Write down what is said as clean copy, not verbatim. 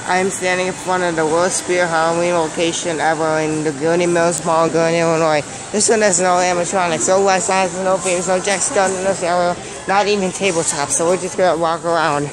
I'm standing in front of the worst beer Halloween location ever in the Gurney Mills Mall, Gurney, Illinois. This one has no animatronics, no West Sides, no Famous, no Jack Skellington, no Sarah, not even tabletop, so we're just gonna walk around.